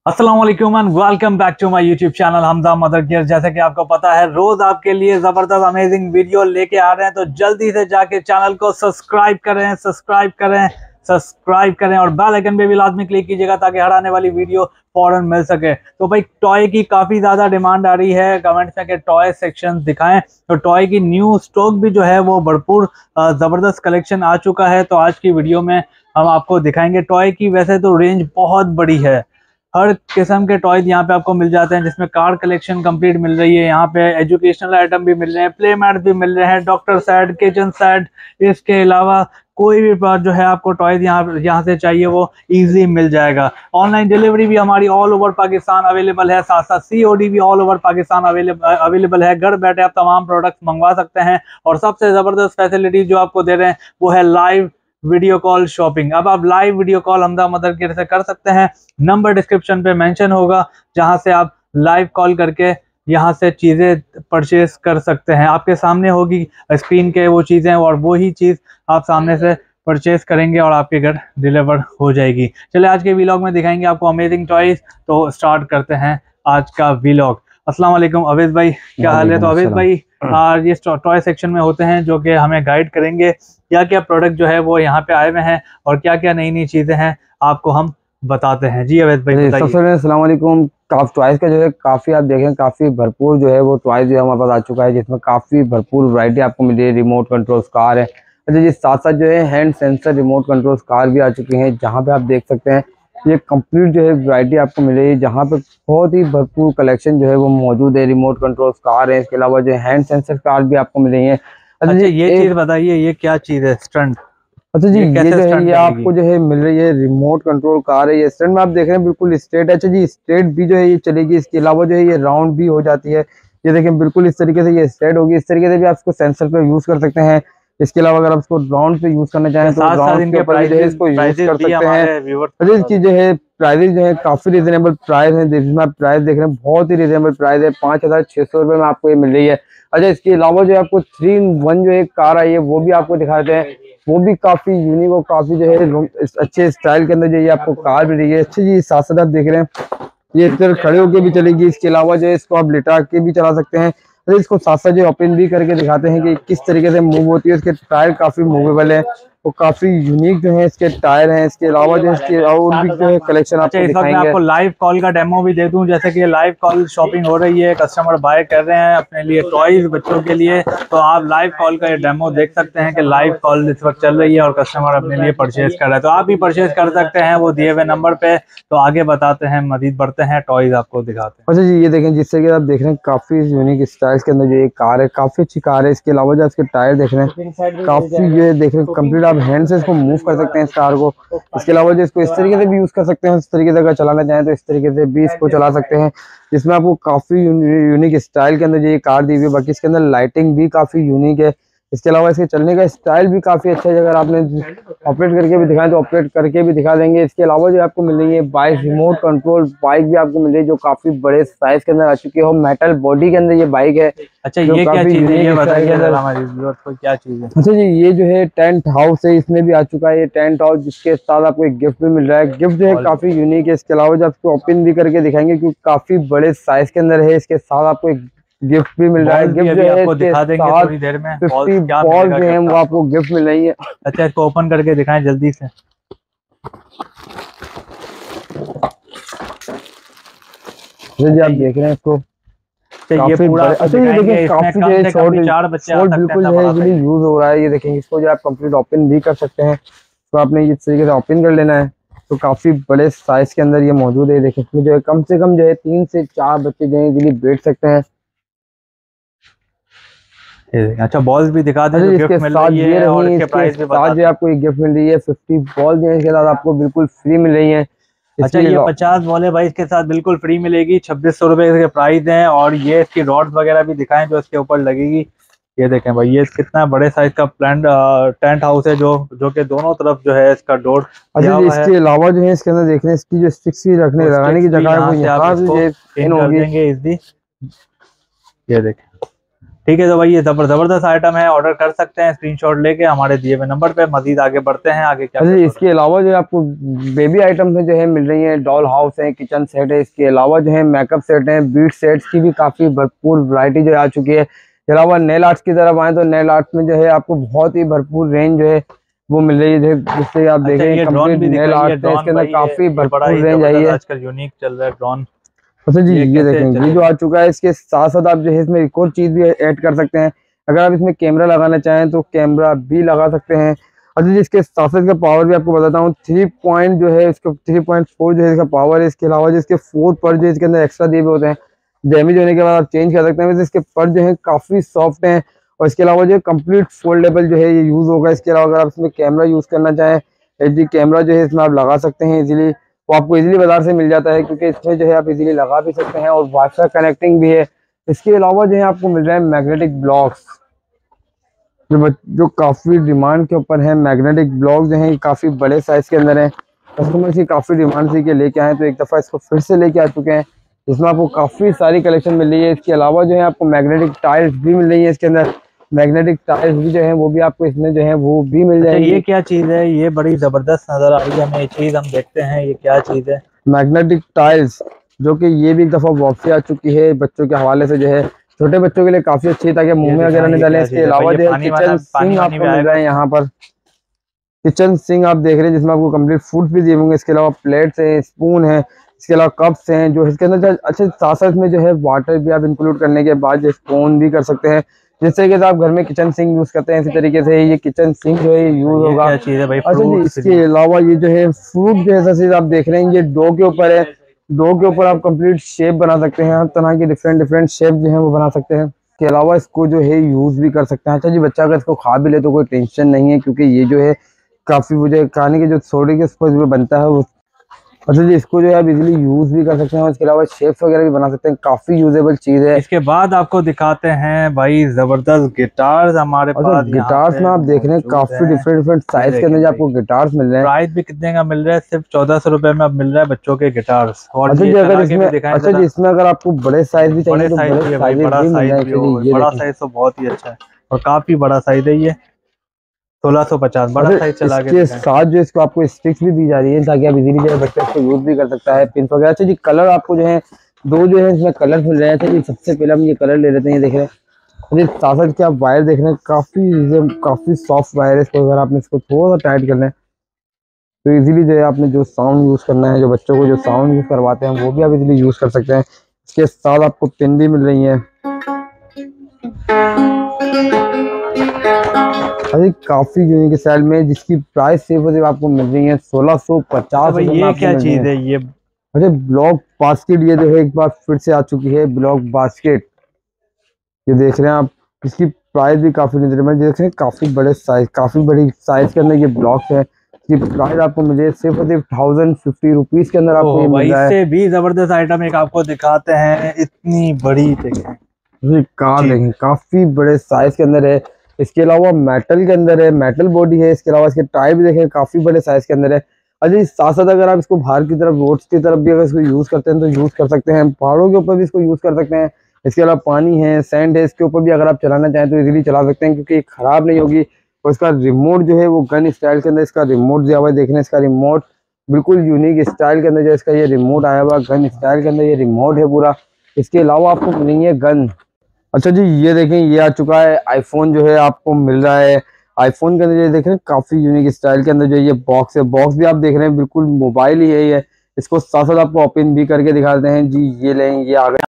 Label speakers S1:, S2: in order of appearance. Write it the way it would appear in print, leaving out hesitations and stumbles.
S1: अस्सलाम वालेकुम and welcome back to my YouTube channel Hamza mother gear. जैसे कि आपको पता है रोज आपके लिए जबरदस्त अमेजिंग वीडियो लेके आ रहे हैं, तो जल्दी से जाके चैनल को सब्सक्राइब करें और बेल आइकन पे भी लाजमी क्लिक कीजिएगा ताकि हर आने वाली वीडियो फौरन मिल सके। तो भाई टॉय की काफी ज्यादा डिमांड आ रही है कमेंट्स में कि टॉय सेक्शन दिखाएं, तो टॉय की न्यू स्टॉक भी जो है वो भरपूर जबरदस्त कलेक्शन आ चुका है। तो आज की वीडियो में हम आपको दिखाएंगे टॉय की। वैसे तो रेंज बहुत बड़ी है, हर किस्म के टॉयज यहाँ पे आपको मिल जाते हैं, जिसमें कार कलेक्शन कंप्लीट मिल रही है। यहाँ पे एजुकेशनल आइटम भी मिल रहे हैं, प्ले मैट भी मिल रहे हैं, डॉक्टर सेट, किचन सेट। इसके अलावा कोई भी बात जो है आपको टॉयज यहाँ से चाहिए वो इजीली मिल जाएगा। ऑनलाइन डिलीवरी भी हमारी ऑल ओवर पाकिस्तान अवेलेबल है, साथ साथ COD भी ऑल ओवर पाकिस्तान अवेलेबल है। घर बैठे आप तमाम प्रोडक्ट्स मंगवा सकते हैं और सबसे जबरदस्त फैसिलिटी जो आपको दे रहे हैं वो है लाइव वीडियो कॉल शॉपिंग। अब आप live video call Hamza mother gear से कर सकते हैं। नंबर डिस्क्रिप्शन पे मेंशन होगा जहां से आप लाइव कॉल करके यहां से चीजें परचेज कर सकते हैं। आपके सामने होगी स्क्रीन के वो चीजें और वो ही चीज आप सामने से परचेज करेंगे और आपके घर डिलीवर हो जाएगी। चलिए आज के व्लॉग में दिखाएंगे आपको अमेजिंग टॉयज। तो स्टार्ट करते हैं आज का व्लॉग। अस्सलाम वालेकुम अवेद भाई, क्या हाल है? तो अवेद भाई ये टॉय सेक्शन में होते हैं जो कि हमें गाइड करेंगे क्या क्या प्रोडक्ट जो है वो यहाँ पे आए हुए हैं और क्या क्या नई नई चीजें हैं आपको हम बताते हैं। जी अवेद भाई बताइए।
S2: सबसे पहले अस्सलाम वालेकुम। टॉयज का जो है काफी आप देखें काफी भरपूर जो है वो टॉयज जो है हमारे पास आ चुका है, जिसमें काफी भरपूर वैरायटी आपको मिल रही है। रिमोट कंट्रोल कार है, अच्छा जी, साथ साथ जो है hand sensor remote control car भी आ चुकी हैं, जहाँ पे आप देख सकते हैं ये कंप्लीट जो है वैरायटी आपको मिल रही है, जहाँ पे बहुत ही भरपूर कलेक्शन जो है वो मौजूद है। रिमोट कंट्रोल कार है, इसके अलावा जो है हैंड सेंसर कार भी आपको मिल रही है।
S1: अच्छा ये चीज बताइए, ये क्या चीज है? स्टंट?
S2: अच्छा जी, ये जो है ये
S1: चलेगी?
S2: आपको जो है मिल रही है रिमोट कंट्रोल कार है। ये स्टैंड में आप देख रहे हैं बिल्कुल स्ट्रेट है। अच्छा जी, स्ट्रेट भी जो है ये चलेगी, इसके अलावा जो है ये राउंड भी हो जाती है। ये देखें बिल्कुल इस तरीके से ये स्ट्रेट होगी, इस तरीके से भी आप इसको सेंसर पे यूज कर सकते हैं। इसके अलावा अगर आप इसको राउंड पे यूज करना चाहें तो राउंड के ऊपर जो है इसको यूज कर सकते हैं। अच्छा इसकी जो है प्राइस जो है काफी रिजनेबल प्राइस है, जिसमें आप प्राइस देख रहे हैं बहुत ही रिजनेबल प्राइस है। 5,600 रुपये में आपको ये मिल रही है। अच्छा इसके अलावा जो है आपको 3-in-1 जो एक कार आई है वो भी आपको दिखाते हैं, वो भी काफी यूनिक और काफी जो है अच्छे स्टाइल के अंदर जो ये आपको कार मिल रही है। अच्छा जी, साथ साथ आप देख रहे हैं ये इस तरह खड़े होके भी चलेगी, इसके अलावा जो है इसको आप लिटा के भी चला सकते हैं। तो इसको साथ साथ जो ओपन भी करके दिखाते हैं कि किस तरीके से मूव होती है। इसके टायर काफी मूवेबल है, वो काफी यूनिक जो है इसके टायर हैं। इसके अलावा जो इसके और भी जो है कलेक्शन आपको दिखाएंगे।
S1: मैं आपको लाइव कॉल का डेमो भी दे दूं, जैसे कि लाइव कॉल शॉपिंग हो रही है, कस्टमर बाय कर रहे हैं अपने लिए टॉयज बच्चों के लिए, तो आप लाइव कॉल का ये डेमो देख सकते हैं कि लाइव कॉल इस वक्त चल रही है और कस्टमर अपने लिए परचेज कर रहा है। तो आप भी परचेज कर सकते हैं वो दिए हुए नंबर पे। तो आगे बताते हैं, मजीद बढ़ते हैं, टॉयज आपको दिखाते हैं।
S2: अच्छा जी, ये देखें जिस तरीके से आप देख रहे हैं काफी यूनिक स्टाइल्स के अंदर जो ये कार है, काफी अच्छी कार है। इसके अलावा जो इसके टायर देख रहे हैं काफी ये देख रहे हैं कंप्लीट आप हैंड से इसको मूव कर सकते हैं इस कार को। इसके अलावा जो इसको इस तरीके से भी यूज कर सकते हैं, इस तरीके से अगर चलाना चाहें तो इस तरीके से भी इसको चला सकते हैं, जिसमें आपको काफी यूनिक स्टाइल के अंदर जो ये कार दी हुई है। बाकी इसके अंदर लाइटिंग भी काफी यूनिक है। इसके अलावा इसके चलने का स्टाइल भी काफी अच्छा है। अगर आपने ऑपरेट करके भी दिखाएं तो ऑपरेट करके भी दिखा देंगे। इसके अलावा जो आपको मिल रही है बाइक, रिमोट कंट्रोल बाइक भी आपको मिल रही है, जो काफी बड़े साइज के अंदर आ चुकी है और मेटल बॉडी के अंदर ये बाइक है।
S1: अच्छा ये क्या चीज है, ये बताइए हमारे व्यूअर्स को क्या चीज है?
S2: अच्छा जी, ये जो है टेंट हाउस है, इसमें भी आ चुका है ये टेंट हाउस, जिसके साथ आपको एक गिफ्ट भी मिल रहा है। गिफ्ट जो है काफी यूनिक है। इसके अलावा जो आपको ओपन भी करके दिखाएंगे क्योंकि काफी बड़े साइज के अंदर है। इसके साथ आपको एक गिफ्ट भी मिल रहा है। गिफ्ट जो है
S1: आपको दिखा देंगे थोड़ी देर में।
S2: 50 बॉल जो है वो आपको गिफ्ट मिल रही है।
S1: अच्छा इसको ओपन करके दिखाएं जल्दी से।
S2: जी आप देख रहे हैं इसको
S1: ये पूरा
S2: अच्छा ये देखिए काफी जो है शॉर्ट बिल्कुल जो है यूज हो रहा है। ये देखेंगे इसको जो आप कंप्लीट ओपन भी कर सकते हैं, तो आपने इस तरीके से ओपन कर लेना है। तो काफी बड़े साइज के अंदर ये मौजूद है। देखिए इसमें जो है कम से कम जो है 3 से 4 बच्चे जो है इजीली बैठ सकते हैं।
S1: अच्छा बॉल्स भी दिखा दें,
S2: इसके साथ ये और इसके प्राइस भी बता दें। आपको एक गिफ्ट मिल रही है 50 बॉल जो है इसके साथ आपको बिल्कुल फ्री मिल रही है।
S1: अच्छा ये 50 बॉल है भाई, इसके साथ बिल्कुल फ्री मिलेगी। 2600 रुपए इसके प्राइस हैं। और ये इसकी रॉड्स वगैरह भी दिखाएं जो इसके ऊपर लगेगी। ये देखें भाई, ये कितना बड़े साइज का टेंट हाउस है जो कि दोनों तरफ जो है इसका डोर।
S2: अच्छा इसके अलावा जो है इसके अंदर देख रहे हैं इसकी जो स्टिक्स भी रखने लगाने की जगह है वो यहाँ पे
S1: इजली। ये देखें ठीक है, तो भाई ये जबरदस्त आइटम है, ऑर्डर कर सकते हैं स्क्रीनशॉट लेके हमारे दिए हुए नंबर पे। मजीद आगे बढ़ते हैं, आगे क्या
S2: इसके अलावा जो है आपको बेबी आइटम जो है मिल रही है, डॉल हाउस है, किचन सेट है, इसके अलावा जो है मेकअप सेट है, बीट सेट्स की भी काफी भरपूर वैरायटी जो आ चुकी है। इसके अलावा नेल आर्ट्स की तरफ आए तो नेल आर्ट्स में जो है आपको बहुत ही भरपूर रेंज जो है वो मिल रही है, जिससे आप देखें कंप्लीट नेल आर्ट है, इसके अंदर काफी भरपूर रेंज आई है।
S1: आजकल यूनिक चल रहा है ड्रोन।
S2: अच्छा जी, ये देखें ये जो आ चुका है। इसके साथ साथ आप जो है इसमें एक और चीज भी ऐड कर सकते हैं। अगर आप इसमें कैमरा लगाना चाहें तो कैमरा भी लगा सकते हैं। अच्छा जी, इसके साथ साथ इसका पावर भी आपको बताता हूँ। 3 पॉइंट जो है इसका 3.4 जो है इसका पावर है। इसके अलावा जो इसके 4 पर जो इसके अंदर एक्स्ट्रा दिए हुए होते हैं, डैमेज होने के बाद आप चेंज कर सकते हैं। वैसे इसके पर जो है काफी सॉफ्ट हैं और इसके अलावा जो कंप्लीट फोल्डेबल जो है ये यूज होगा। इसके अलावा अगर आप इसमें कैमरा यूज करना चाहें, HD कैमरा जो है इसमें आप लगा सकते हैं इजीली। वो आपको इजीली बाजार से मिल जाता है, क्योंकि इसमें जो है आप इजीली लगा भी सकते हैं और वाईफाई कनेक्टिंग भी है। इसके अलावा जो है आपको मिल रहा है मैग्नेटिक ब्लॉक्स, जो काफी डिमांड के ऊपर है। मैग्नेटिक ब्लॉक जो है काफी बड़े साइज के अंदर है। कस्टमर की काफी डिमांड थी कि लेके आए, तो एक दफा इसको फिर से लेके आ चुके हैं, जिसमें आपको काफी सारी कलेक्शन मिल रही है। इसके अलावा जो है आपको मैग्नेटिक टाइल्स भी मिल रही है। इसके अंदर मैग्नेटिक टाइल्स भी जो है वो भी आपको इसमें जो है वो भी मिल जाएगी।
S1: ये क्या चीज है? ये बड़ी जबरदस्त नजर आ रही है हमें ये चीज, हम देखते हैं ये क्या चीज है।
S2: मैग्नेटिक टाइल्स, जो कि ये भी एक दफा वापसी आ चुकी है बच्चों के हवाले से, जो है छोटे बच्चों के लिए काफी अच्छी है ताकि मुंह में वगैरह नहीं डालें। इसके अलावा जो है किचन सिंक आपको मिल रहा है यहाँ पर। किचन सिंक आप देख रहे हैं जिसमें आपको कंप्लीट फूड भी दिए होंगे। इसके अलावा प्लेट्स हैं, स्पून है, इसके अलावा कप्स हैं जो इसके अंदर। अच्छा, साथ साथ में जो है वाटर भी आप इंक्लूड करने के बाद जो स्पून भी कर सकते हैं। जिस तरीके से आप घर में किचन सिंक यूज करते हैं, इसी तरीके से ये किचन सिंक जो है ये यूज होगा।
S1: क्या चीज है भाई?
S2: अच्छा जी, इसके अलावा ये जो है फ्रूट जैसा चीज आप देख रहे हैं, ये डो के ऊपर है। डो के ऊपर आप कंप्लीट शेप बना सकते हैं, हर तरह की डिफरेंट शेप जो है वो बना सकते हैं। इसके अलावा इसको जो है यूज भी कर सकते हैं। अच्छा जी, बच्चा अगर इसको खा भी ले तो कोई टेंशन नहीं है, क्योंकि ये जो है काफी मुझे खाने के जो सोडे के बनता है वो। अच्छा जी, इसको जो है आप इजीली यूज भी कर सकते हैं और इसके अलावा शेप्स वगैरह भी बना सकते हैं। काफी यूजेबल चीज है।
S1: इसके बाद आपको दिखाते हैं भाई जबरदस्त गिटार्स हमारे पास।
S2: गिटार्स में आप देख रहे हैं काफी डिफरेंट साइज के अंदर आपको गिटार्स मिल रहे हैं।
S1: प्राइस भी कितने का मिल रहा है? सिर्फ 1400 रुपए में अब मिल रहा है बच्चों के गिटार्स। और
S2: अच्छा जी, अगर इसमें अगर आपको बड़े साइज भी चाहिए तो
S1: बड़ा साइज तो बहुत ही अच्छा है और काफी बड़ा साइज है ये। 1650 बड़ा साइज चला गया।
S2: इसके साथ जो इसको आपको स्टिक्स भी दी जा रही है ताकि आप इजीली जो है बच्चा इसको यूज भी कर सकता है, पिन वगैरह। अच्छा जी, कलर आपको जो है 2 जो है इसमें कलर मिल रहे हैं। सबसे पहले हम ये कलर ले लेते हैं, ये देख रहे हैं। साथ साथ क्या वायर देख रहे हैं, काफी सॉफ्ट वायर है। इसको अगर आपने इसको थोड़ा सा टाइट करना है तो इजीली जो है आपने जो साउंड यूज करना है, जो बच्चों को जो साउंड यूज करवाते हैं वो भी आप इजीली यूज कर सकते हैं। इसके साथ आपको पिन भी मिल रही है। अरे काफी यूनिक स्टाइल में, जिसकी प्राइस सिर्फ आपको मिल रही है 1650।
S1: ये क्या चीज है ये?
S2: अरे ब्लॉक बास्केट, ये जो है एक बार फिर से आ चुकी है ब्लॉक बास्केट। ये देख रहे हैं आप, इसकी प्राइस भी काफी रिजनेबल, देख रहे हैं काफी बड़े साइज, काफी बड़ी साइज के अंदर ये ब्लॉक्स है। इसकी प्राइस आपको मुझे सिर्फ 1050 रुपीज के अंदर आपको ये मिल रहा है।
S1: इससे भी जबरदस्त आइटम एक आपको दिखाते हैं। इतनी बड़ी देखें,
S2: कार देखें, काफी बड़े साइज के अंदर है। इसके अलावा मेटल के अंदर है, मेटल बॉडी है। इसके अलावा इसके टायर भी देखें काफी बड़े साइज के अंदर है। अजी साथ साथ अगर आप इसको बाहर की तरफ, रोड्स की तरफ भी अगर इसको यूज करते हैं तो यूज कर सकते हैं। पहाड़ों के ऊपर भी इसको यूज कर सकते हैं। इसके अलावा पानी है, सैंड है, इसके ऊपर भी अगर आप चलाना चाहें तो इजीली चला सकते हैं, क्योंकि खराब नहीं होगी। और इसका रिमोट जो है वो गन स्टाइल के अंदर इसका रिमोट दिया हुआ है। देखने इसका रिमोट बिल्कुल यूनिक स्टाइल के अंदर जो इसका ये रिमोट आया हुआ, गन स्टाइल के अंदर ये रिमोट है पूरा। इसके अलावा आपको मिलेंगे गन। अच्छा जी, ये देखें ये आ चुका है आईफोन जो है आपको मिल रहा है। आईफोन के अंदर ये देख रहे हैं काफी यूनिक स्टाइल के अंदर जो ये बॉक्स है, बॉक्स भी आप देख रहे हैं बिल्कुल मोबाइल ही है ये। इसको साथ साथ आपको ओपन भी करके दिखाते हैं जी। ये लें, ये आ गए।